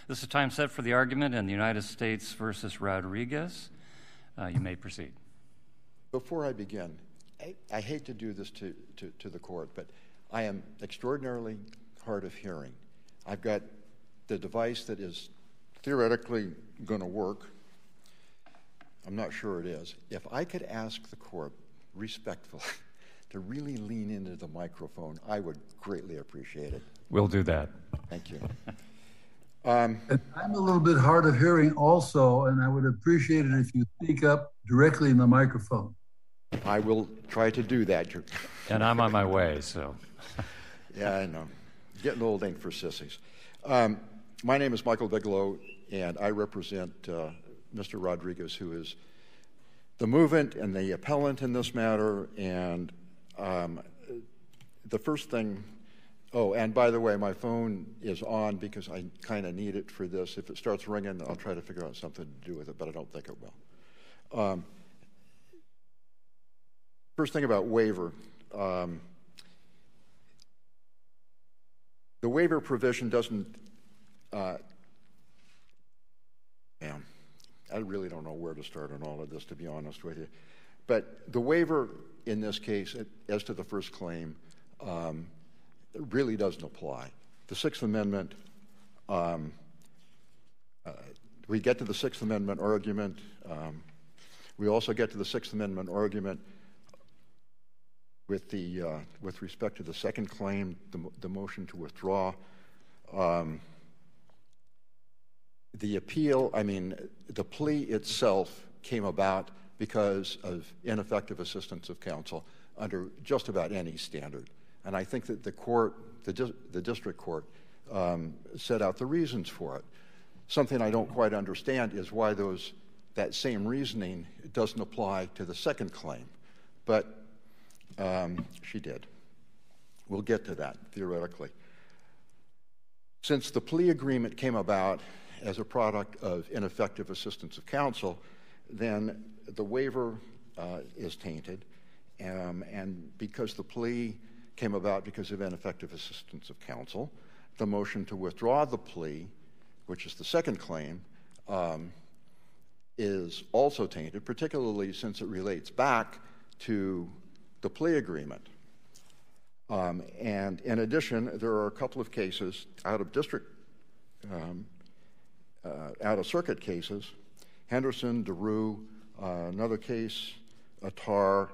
This is time set for the argument in the United States versus Rodriguez. You may proceed. Before I begin, I hate to do this to the court, but I am extraordinarily hard of hearing. I've got the device that is theoretically going to work. I'm not sure it is. If I could ask the court respectfully to really lean into the microphone, I would greatly appreciate it. We'll do that. Thank you. I'm a little bit hard of hearing also, and I would appreciate it if you speak up directly in the microphone. I will try to do that. And I'm on my way, so. Yeah, I know. Getting old ain't for sissies. My name is Michael Bigelow, and I represent Mr. Rodriguez, who is the movant and the appellant in this matter. And the first thing, and by the way, my phone is on because I kind of need it for this. If it starts ringing, I'll try to figure out something to do with it, but I don't think it will. First thing about waiver. The waiver provision doesn't, I really don't know where to start on all of this, to be honest with you. But the waiver in this case, as to the first claim, really doesn't apply. The Sixth Amendment, we get to the Sixth Amendment argument. We also get to the Sixth Amendment argument with respect to the second claim, the motion to withdraw. The appeal, the plea itself came about because of ineffective assistance of counsel under just about any standard. And I think that the district court set out the reasons for it. Something I don't quite understand is why that same reasoning doesn't apply to the second claim. But she did. We'll get to that, theoretically. Since the plea agreement came about as a product of ineffective assistance of counsel, then the waiver is tainted. And because the plea came about because of ineffective assistance of counsel, the motion to withdraw the plea, which is the second claim, is also tainted, particularly since it relates back to the plea agreement. And in addition, there are a couple of cases out of circuit cases, Henderson, DeRue, another case, Attar,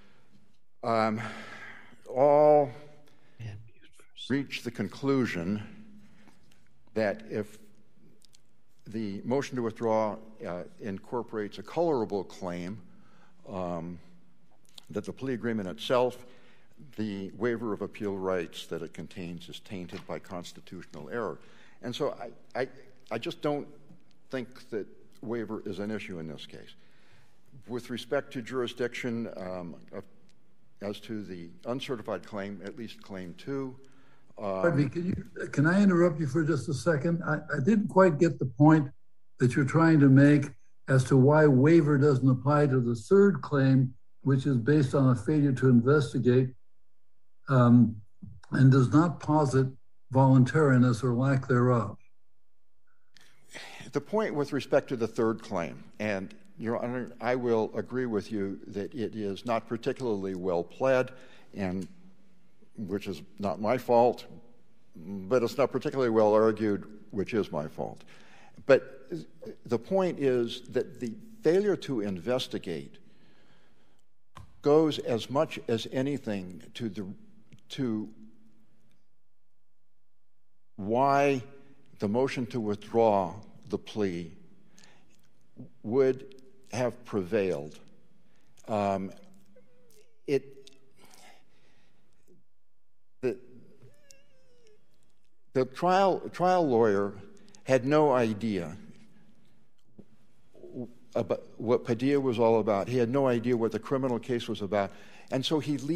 all reach the conclusion that if the motion to withdraw incorporates a colorable claim, that the plea agreement itself, the waiver of appeal rights that it contains, is tainted by constitutional error. And so I just don't think that waiver is an issue in this case. With respect to jurisdiction, as to the uncertified claim, at least claim 2. Harvey, can I interrupt you for just a second? I didn't quite get the point that you're trying to make as to why waiver doesn't apply to the third claim, which is based on a failure to investigate and does not posit voluntariness or lack thereof. The point with respect to the third claim, and Your Honor, I will agree with you that it is not particularly well pled, and which is not my fault, but it's not particularly well argued, which is my fault. But the point is that the failure to investigate goes as much as anything to why the motion to withdraw the plea would have prevailed. The trial lawyer had no idea about what Padilla was all about. He had no idea what the criminal case was about. And so he's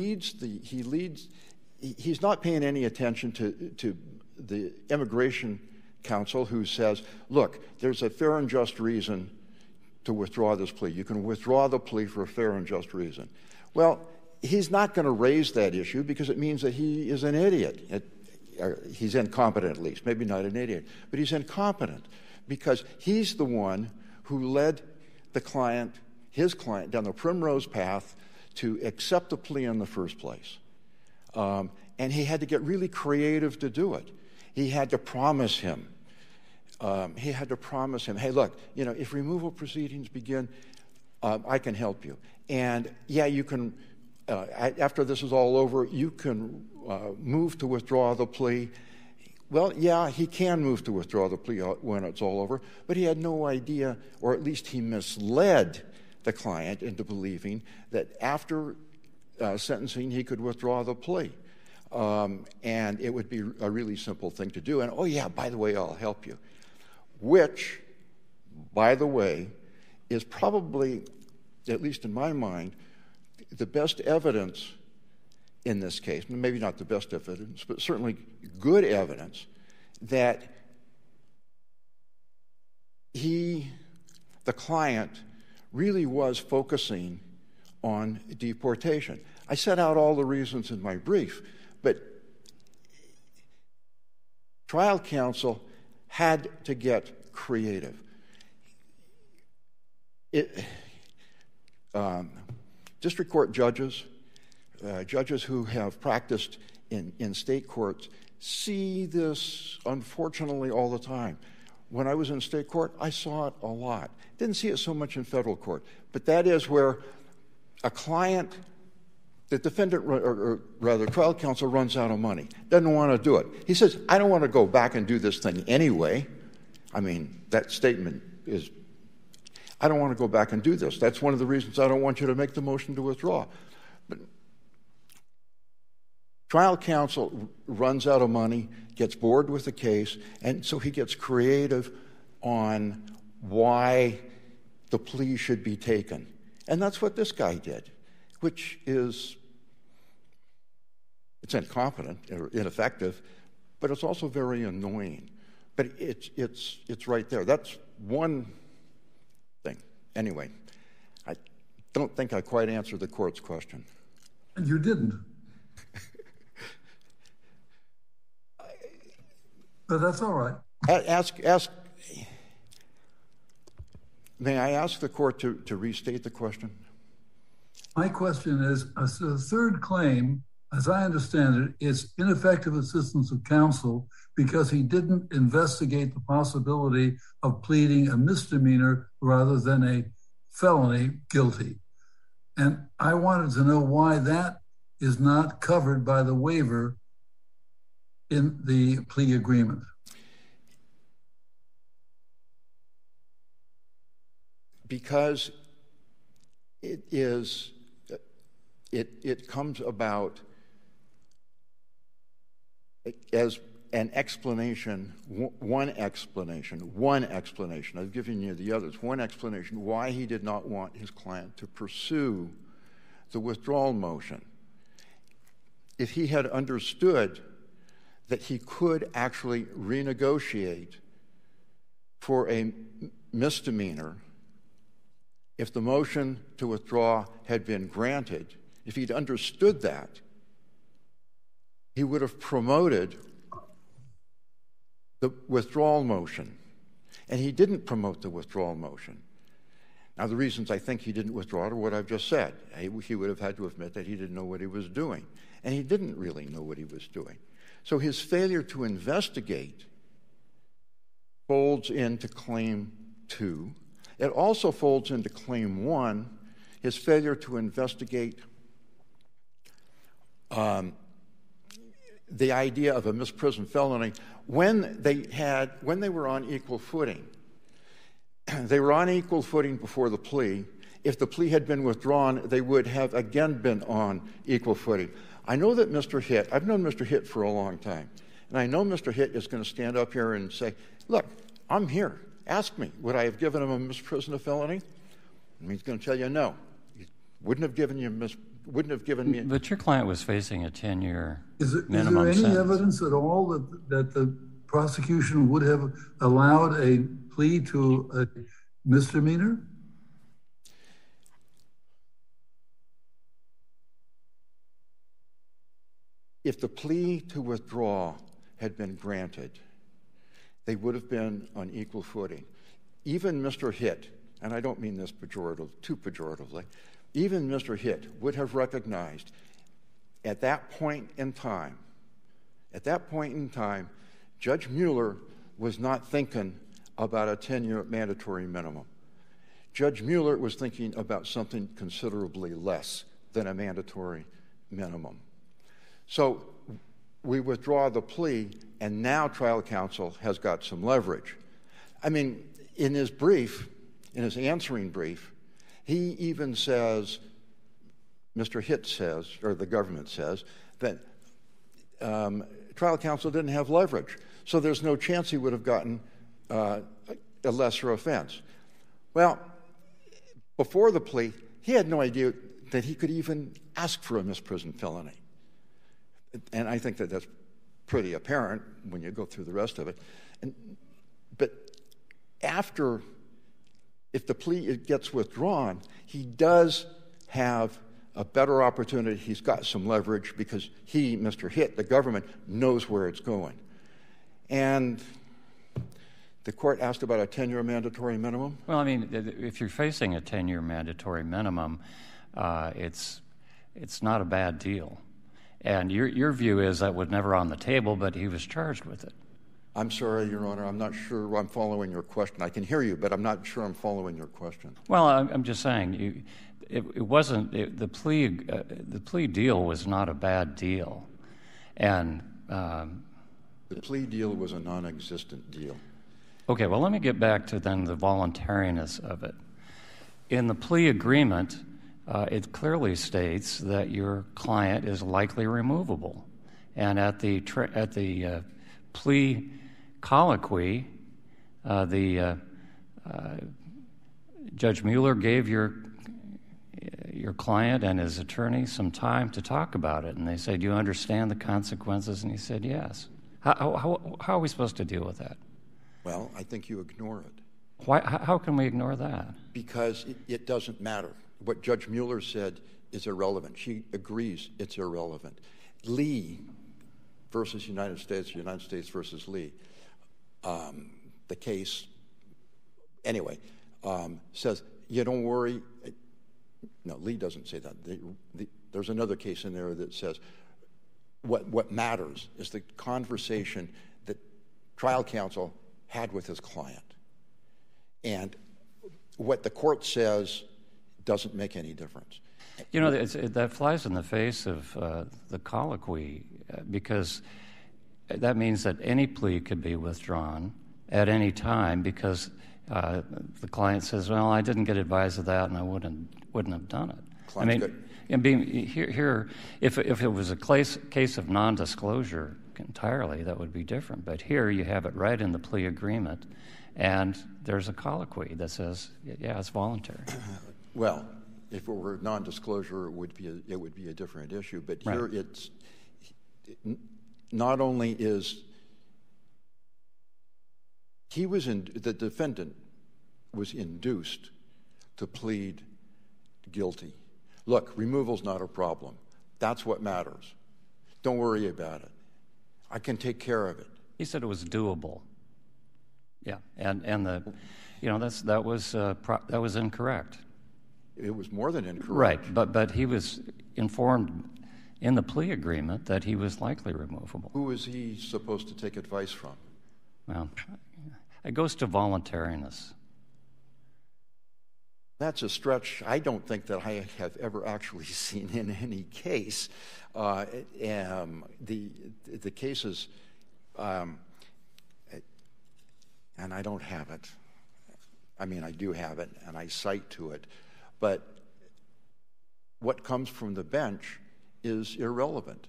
not paying any attention to the immigration counsel who says, look, there's a fair and just reason to withdraw this plea. You can withdraw the plea for a fair and just reason. Well, he's not going to raise that issue because it means that he is an idiot. he's incompetent at least, maybe not an idiot, but he's incompetent because he's the one who led the client, his client, down the primrose path to accept the plea in the first place. And he had to get really creative to do it. He had to promise him. Hey, look, if removal proceedings begin, I can help you. And yeah, you can, after this is all over, you can move to withdraw the plea. Well, yeah, he can move to withdraw the plea when it's all over, but he had no idea, or at least he misled the client into believing that after sentencing he could withdraw the plea. And it would be a really simple thing to do. And, oh, yeah, by the way, I'll help you. Which, by the way, is probably, at least in my mind, the best evidence in this case, maybe not the best evidence, but certainly good evidence, that the client, really was focusing on deportation. I set out all the reasons in my brief, but trial counsel had to get creative. District court judges, judges who have practiced in state courts, see this, unfortunately, all the time. When I was in state court, I saw it a lot. Didn't see it so much in federal court, but that is where a client, the defendant, or rather trial counsel, runs out of money, doesn't want to do it. He says, I don't want to go back and do this thing anyway. I mean, that statement is, I don't want to go back and do this. That's one of the reasons I don't want you to make the motion to withdraw. But trial counsel runs out of money, gets bored with the case, and so he gets creative on why the plea should be taken. And that's what this guy did, which is, it's incompetent or ineffective, but it's also very annoying. But it's right there. That's one thing. Anyway, I don't think I quite answered the court's question. And you didn't. But that's all right. May I ask the court to restate the question? My question is, the third claim, as I understand it, is ineffective assistance of counsel because he didn't investigate the possibility of pleading a misdemeanor rather than a felony guilty. And I wanted to know why that is not covered by the waiver in the plea agreement. Because it comes about as an explanation, one explanation. I've given you the others. One explanation why he did not want his client to pursue the withdrawal motion. If he had understood that he could actually renegotiate for a misdemeanor if the motion to withdraw had been granted, if he'd understood that, he would have promoted the withdrawal motion. And he didn't promote the withdrawal motion. Now, the reasons I think he didn't withdraw it are what I've just said. He would have had to admit that he didn't know what he was doing. And he didn't really know what he was doing. So his failure to investigate folds into Claim 2. It also folds into Claim 1, his failure to investigate the idea of a misprision felony when they were on equal footing. They were on equal footing before the plea. If the plea had been withdrawn, they would have again been on equal footing. I know that Mr. Hitt, I've known Mr. Hitt for a long time, and I know Mr. Hitt is going to stand up here and say, look, I'm here. Ask me, would I have given him a misprision of felony? And he's going to tell you no. He wouldn't have given me. But your client was facing a 10-year minimum sentence. Is there any evidence at all that the prosecution would have allowed a plea to a misdemeanor? If the plea to withdraw had been granted, they would have been on equal footing. Even Mr. Hitt, and I don't mean this too pejoratively, even Mr. Hitt would have recognized at that point in time, Judge Mueller was not thinking about a 10-year mandatory minimum. Judge Mueller was thinking about something considerably less than a mandatory minimum. So we withdraw the plea, and now trial counsel has got some leverage. I mean, in his answering brief, he even says, Mr. Hitt says, or the government says, that trial counsel didn't have leverage, so there's no chance he would have gotten a lesser offense. Well, before the plea, he had no idea that he could even ask for a misprison felony. And I think that that's pretty apparent when you go through the rest of it. But if the plea gets withdrawn, he does have a better opportunity. He's got some leverage because he, Mr. Hitt, the government, knows where it's going. And the court asked about a 10-year mandatory minimum. Well, I mean, if you're facing a 10-year mandatory minimum, it's not a bad deal. And your view is that was never on the table, but he was charged with it. I'm sorry, Your Honor. I'm not sure I'm following your question. I can hear you, but I'm not sure I'm following your question. Well, I'm just saying it wasn't the plea deal was not a bad deal, and the plea deal was a non-existent deal. Okay. Well, let me get back to then the voluntariness of it. In the plea agreement, it clearly states that your client is likely removable, and at the plea colloquy, Judge Mueller gave your client and his attorney some time to talk about it, and they said, "Do you understand the consequences?" And he said, "Yes." How are we supposed to deal with that? Well, I think you ignore it. Why? How can we ignore that? Because it doesn't matter. What Judge Mueller said is irrelevant. She agrees it's irrelevant. Lee versus United States versus Lee, the case, anyway, says, you don't worry. No, Lee doesn't say that. There's another case in there that says what matters is the conversation that trial counsel had with his client. And what the court says doesn't make any difference. You know, that flies in the face of the colloquy because that means that any plea could be withdrawn at any time because the client says, "Well, I didn't get advised of that, and I wouldn't have done it." I mean, and here, if it was a case of non-disclosure entirely, that would be different. But here, you have it right in the plea agreement, and there's a colloquy that says, "Yeah, it's voluntary." Well, if it were non-disclosure, it would be a different issue. But here, Right. it's not only is the defendant was induced to plead guilty. Look, removal's not a problem. That's what matters. Don't worry about it. I can take care of it. He said it was doable. Yeah, and that was incorrect. It was more than incorrect. Right, but he was informed in the plea agreement that he was likely removable. Who is he supposed to take advice from? Well, it goes to voluntariness. That's a stretch I don't think that I have ever actually seen in any case. The cases, and I don't have it. I mean, I do have it, and I cite to it. But what comes from the bench is irrelevant.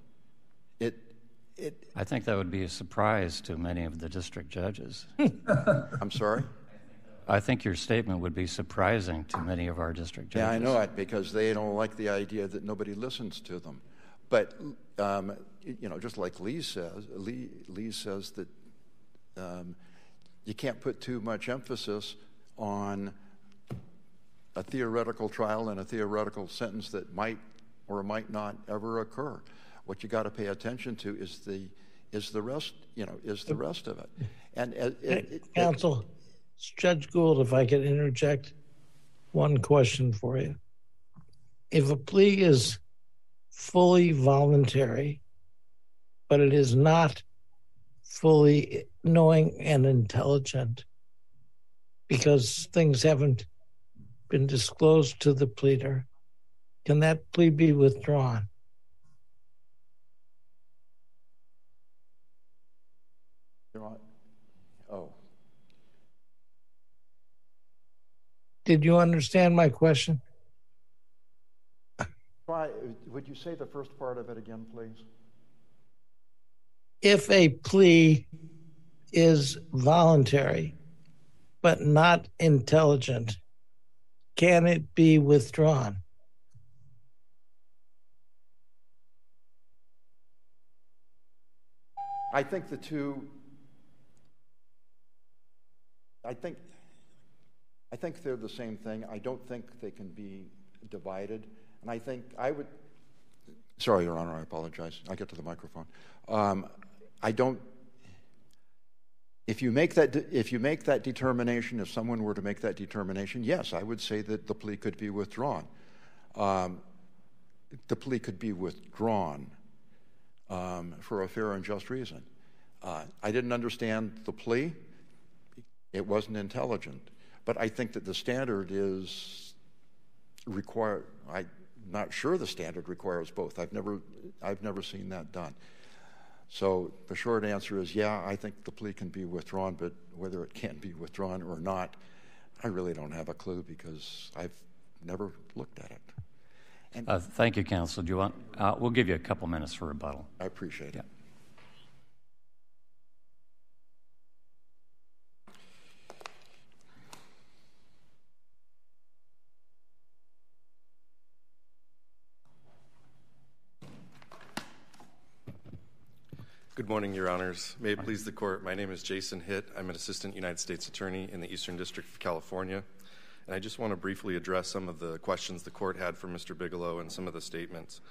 I think that would be a surprise to many of the district judges. I'm sorry? I think your statement would be surprising to many of our district judges. Yeah, I know it, because they don't like the idea that nobody listens to them. But, just like Lee says that you can't put too much emphasis on a theoretical trial and a theoretical sentence that might or might not ever occur. What you got to pay attention to is is the rest of it. And Counsel, Judge Gould, if I could interject one question for you. If a plea is fully voluntary, but it is not fully knowing and intelligent because things haven't been disclosed to the pleader, can that plea be withdrawn? Oh. Did you understand my question? Would you say the first part of it again, please? If a plea is voluntary but not intelligent, can it be withdrawn? I think the two. I think they're the same thing. I don't think they can be divided. And I think I would. Sorry, Your Honor, I apologize. I get to the microphone. I don't. If you make that determination, if someone were to make that determination, yes, I would say that the plea could be withdrawn. The plea could be withdrawn for a fair and just reason. I didn't understand the plea. It wasn't intelligent. But I think that the standard is required. I'm not sure the standard requires both. I've never seen that done. So the short answer is, yeah, I think the plea can be withdrawn, but whether it can be withdrawn or not, I really don't have a clue because I've never looked at it. And thank you, counsel. Do you want? We'll give you a couple minutes for rebuttal. I appreciate it. Good morning, Your Honors. May it please the Court, my name is Jason Hitt. I'm an Assistant United States Attorney in the Eastern District of California, and I just want to briefly address some of the questions the Court had for Mr. Bigelow and some of the statements.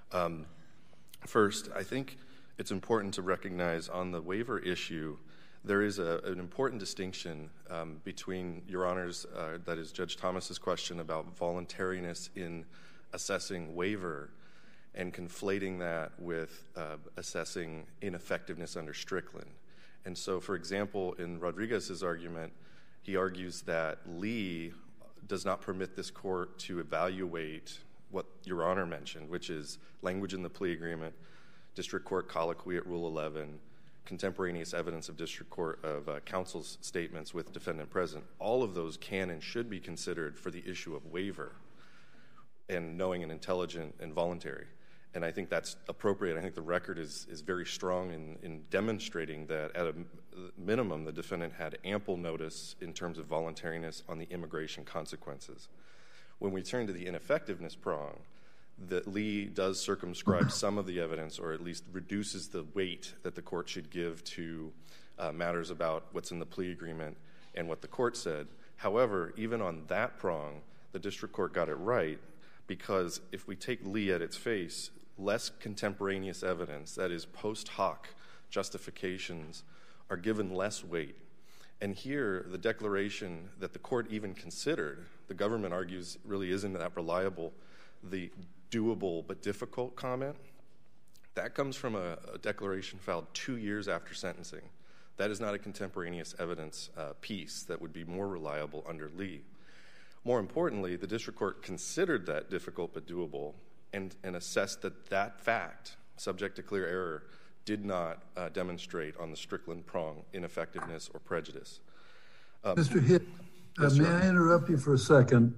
First, I think it's important to recognize on the waiver issue, there is an important distinction between, Your Honors, that is Judge Thomas's question about voluntariness in assessing waiver and conflating that with assessing ineffectiveness under Strickland. And so, for example, in Rodriguez's argument, he argues that Lee does not permit this court to evaluate what Your Honor mentioned, which is language in the plea agreement, district court colloquy at Rule 11, contemporaneous evidence of district court of counsel's statements with defendant present. All of those can and should be considered for the issue of waiver and knowing and intelligent and voluntary. And I think that's appropriate. I think the record is very strong in demonstrating that at a minimum, the defendant had ample notice in terms of voluntariness on the immigration consequences. When we turn to the ineffectiveness prong, that Lee does circumscribe some of the evidence, or at least reduces the weight that the court should give to matters about what's in the plea agreement and what the court said. However, even on that prong, the district court got it right, because if we take Lee at its face, less contemporaneous evidence, that is post hoc justifications, are given less weight. And here, the declaration that the court even considered, the government argues really isn't that reliable, the doable but difficult comment, that comes from a declaration filed 2 years after sentencing. That is not a contemporaneous evidence piece that would be more reliable under Lee. More importantly, the district court considered that difficult but doable and assessed that that fact, subject to clear error, did not demonstrate on the Strickland prong ineffectiveness or prejudice. Mr. Hitt, yes, may I interrupt you for a second?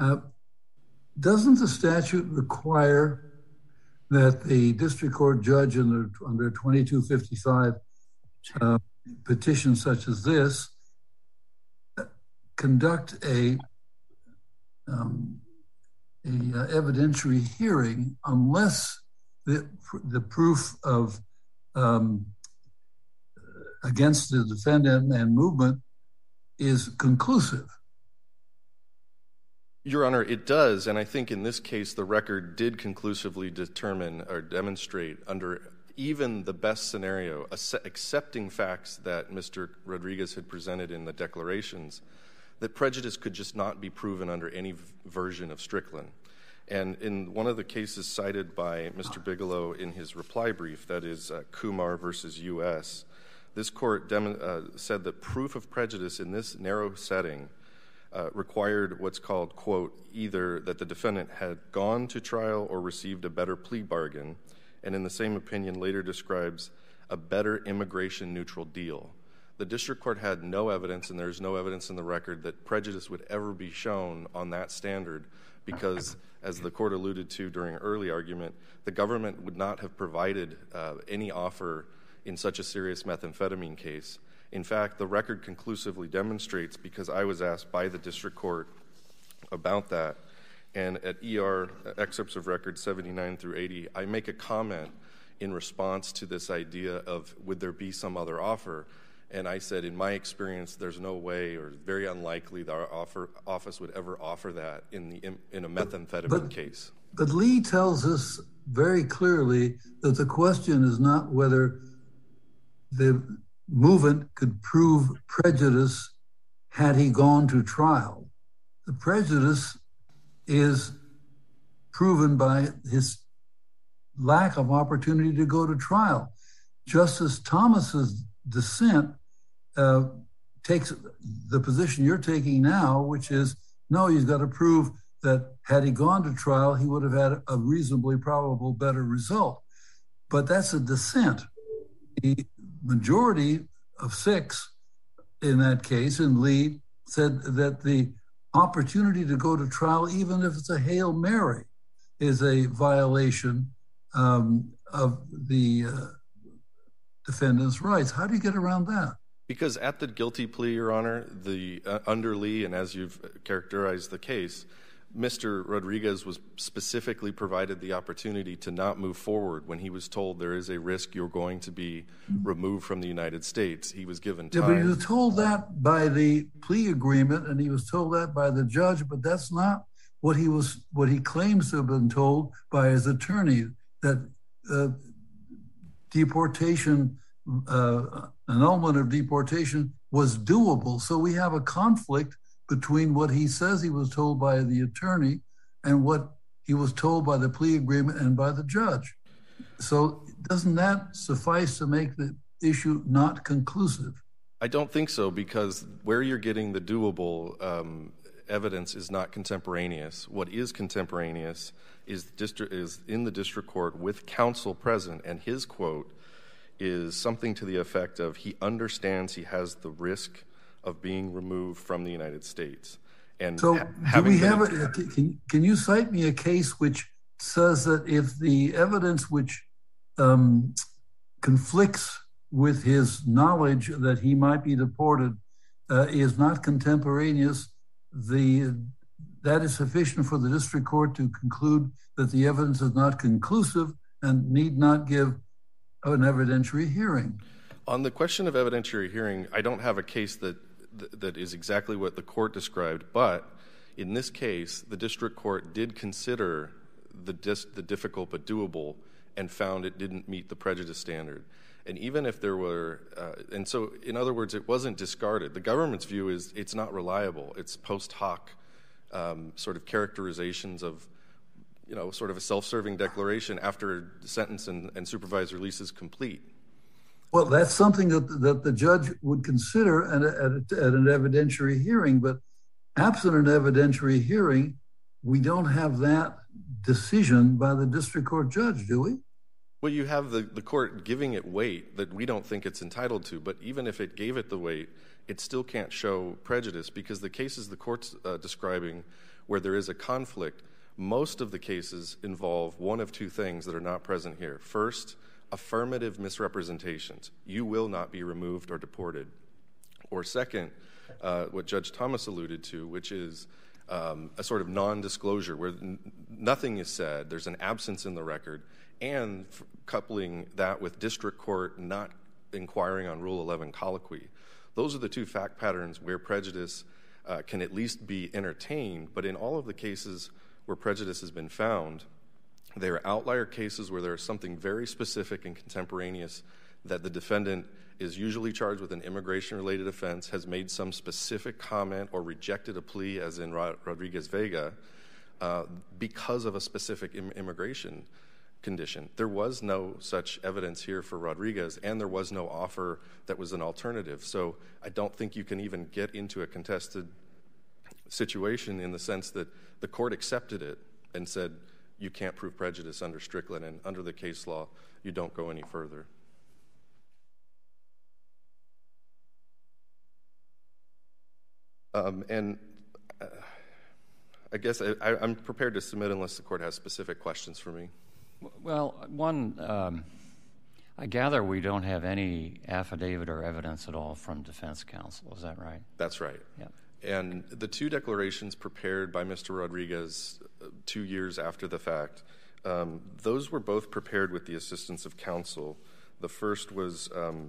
Doesn't the statute require that the district court judge under 2255 petition such as this conduct a evidentiary hearing unless the proof of against the defendant and movement is conclusive? Your Honor, it does, and I think in this case the record did conclusively determine or demonstrate under even the best scenario, accepting facts that Mr. Rodriguez had presented in the declarations, that prejudice could just not be proven under any version of Strickland. And in one of the cases cited by Mr. Bigelow in his reply brief, that is Kumar versus U.S., this court said that proof of prejudice in this narrow setting required what's called, quote, either that the defendant had gone to trial or received a better plea bargain, and in the same opinion later describes a better immigration-neutral deal. The district court had no evidence, and there's no evidence in the record, that prejudice would ever be shown on that standard because, as the court alluded to during early argument, the government would not have provided any offer in such a serious methamphetamine case. In fact, the record conclusively demonstrates, because I was asked by the district court about that, and at ER excerpts of record 79 through 80, I make a comment in response to this idea of would there be some other offer, and I said, in my experience, there's no way or very unlikely that our office would ever offer that in a methamphetamine case. But Lee tells us very clearly that the question is not whether the movement could prove prejudice had he gone to trial. The prejudice is proven by his lack of opportunity to go to trial. Justice Thomas's dissent takes the position you're taking now, which is, no, he's got to prove that had he gone to trial, he would have had a reasonably probable better result. But that's a dissent. The majority of 6 in that case, in Lee, said that the opportunity to go to trial, even if it's a Hail Mary, is a violation of the defendant's rights. How do you get around that? Because at the guilty plea, Your Honor, under Lee, and as you've characterized the case, Mr. Rodriguez was specifically provided the opportunity to not move forward when he was told there is a risk you're going to be removed from the United States. He was given time. Yeah, but he was told that by the plea agreement, and he was told that by the judge, but that's not what he claims to have been told by his attorney, that deportation, annulment of deportation was doable. So we have a conflict between what he says he was told by the attorney and what he was told by the plea agreement and by the judge. So doesn't that suffice to make the issue not conclusive? I don't think so, because where you're getting the doable evidence is not contemporaneous. What is contemporaneous is in the district court with counsel present, and his quote is something to the effect of, he understands he has the risk of being removed from the United States. And so do we have can you cite me a case which says that if the evidence which conflicts with his knowledge that he might be deported is not contemporaneous, that is sufficient for the district court to conclude that the evidence is not conclusive and need not give an evidentiary hearing? On the question of evidentiary hearing, I don't have a case that is exactly what the court described, but in this case, the district court did consider the difficult but doable and found it didn't meet the prejudice standard. And even if there were, and so in other words, it wasn't discarded. The government's view is it's not reliable. It's post hoc sort of characterizations of, sort of a self-serving declaration after the sentence and supervised release is complete. Well, that's something that the judge would consider at an evidentiary hearing, but absent an evidentiary hearing, we don't have that decision by the district court judge, do we? Well, you have the court giving it weight that we don't think it's entitled to, but even if it gave it the weight, it still can't show prejudice, because the cases the court's describing where there is a conflict, most of the cases involve one of two things that are not present here. First, affirmative misrepresentations. You will not be removed or deported. Or second, what Judge Thomas alluded to, which is a sort of non-disclosure where nothing is said, there's an absence in the record, and coupling that with district court not inquiring on Rule 11 colloquy. Those are the two fact patterns where prejudice can at least be entertained, but in all of the cases where prejudice has been found, They are outlier cases where there is something very specific and contemporaneous that the defendant is usually charged with an immigration-related offense, has made some specific comment or rejected a plea, as in Rodriguez-Vega, because of a specific immigration condition. There was no such evidence here for Rodriguez, and there was no offer that was an alternative. So I don't think you can even get into a contested situation in the sense that the court accepted it and said, you can't prove prejudice under Strickland, and under the case law, you don't go any further. I guess I'm prepared to submit unless the court has specific questions for me. Well, I gather we don't have any affidavit or evidence at all from defense counsel. Is that right? That's right. Yeah. And the two declarations prepared by Mr. Rodriguez 2 years after the fact, those were both prepared with the assistance of counsel. The first was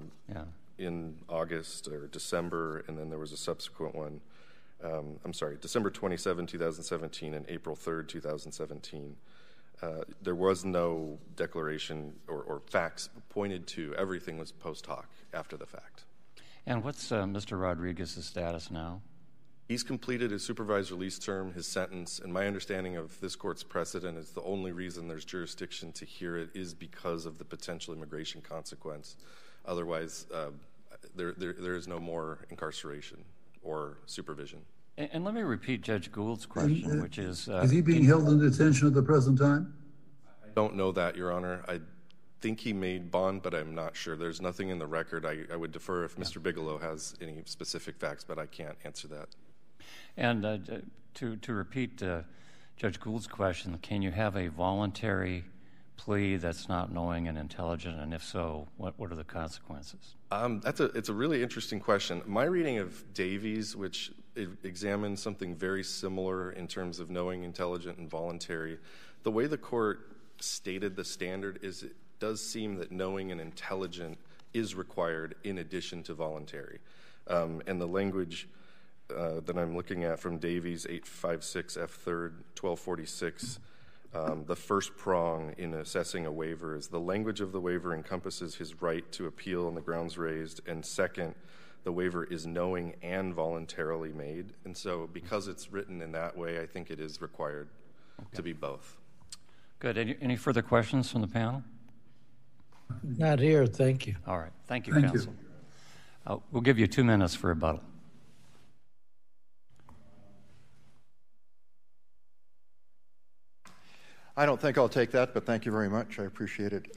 in August or December, and then there was a subsequent one. December 27, 2017 and April 3rd, 2017. There was no declaration or facts pointed to. Everything was post hoc after the fact. And what's Mr. Rodriguez's status now? He's completed his supervised release term, his sentence, and my understanding of this court's precedent is the only reason there's jurisdiction to hear it is because of the potential immigration consequence. Otherwise, there is no more incarceration or supervision. And let me repeat Judge Gould's question, which is... is he being held in detention at the present time? I don't know that, Your Honor. I think he made bond, but I'm not sure. There's nothing in the record. I would defer if Mr. Bigelow has any specific facts, but I can't answer that. And to repeat Judge Gould's question, can you have a voluntary plea that's not knowing and intelligent, and if so, what are the consequences? It's a really interesting question. My reading of Davies, which examines something very similar in terms of knowing, intelligent, and voluntary, the way the court stated the standard is it does seem that knowing and intelligent is required in addition to voluntary. And the language that I'm looking at from Davies 856 F3rd 1246, the first prong in assessing a waiver is the language of the waiver encompasses his right to appeal on the grounds raised, and second, the waiver is knowing and voluntarily made. And so because it's written in that way, I think it is required to be both. Good. Any further questions from the panel? Not here, thank you. All right. Thank you, Thank counsel. We'll give you 2 minutes for rebuttal. I don't think I'll take that, but thank you very much. I appreciate it.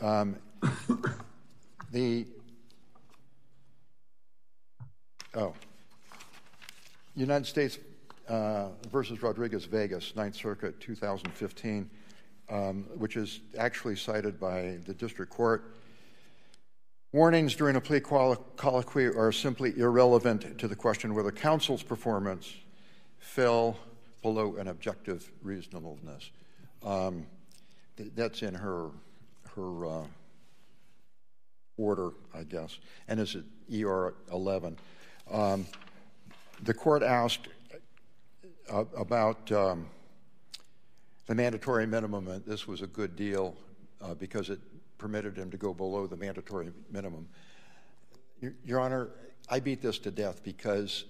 United States versus Rodriguez-Vegas, 9th Circuit, 2015, which is actually cited by the district court. Warnings during a plea colloquy are simply irrelevant to the question whether counsel's performance fell below an objective reasonableness. That's in her order, I guess, and is at ER 11. The court asked about the mandatory minimum, and this was a good deal because it permitted him to go below the mandatory minimum. Your Honor, I beat this to death because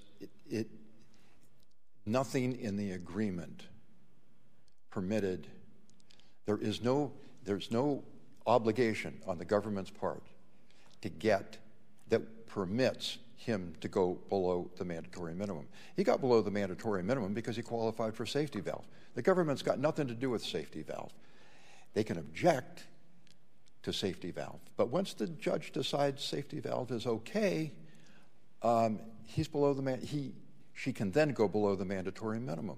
nothing in the agreement permitted. There's no obligation on the government's part to get that permits him to go below the mandatory minimum. He got below the mandatory minimum because he qualified for safety valve. The government's got nothing to do with safety valve. They can object to safety valve, but once the judge decides safety valve is okay, he's below she can then go below the mandatory minimum.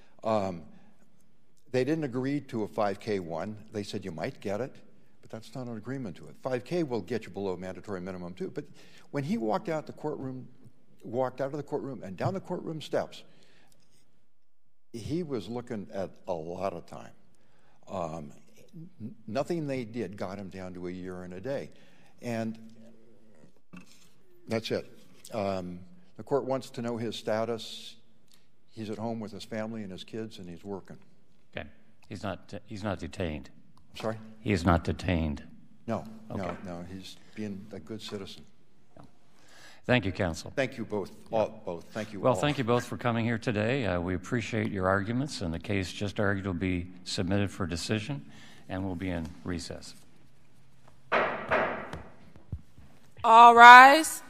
They didn't agree to a 5K one. They said you might get it, but that's not an agreement to it. 5K will get you below mandatory minimum too. But when he walked out of the courtroom and down the courtroom steps, he was looking at a lot of time. Nothing they did got him down to a year and a day. And that's it. The court wants to know his status. He's at home with his family and his kids, and he's working. Okay. He's not detained. Sorry? He is not detained. No, Okay. no. He's being a good citizen. Thank you, counsel. Thank you both. Both. Thank you. Well, all. thank you both for coming here today. We appreciate your arguments, and the case just argued will be submitted for decision, and we'll be in recess. All rise.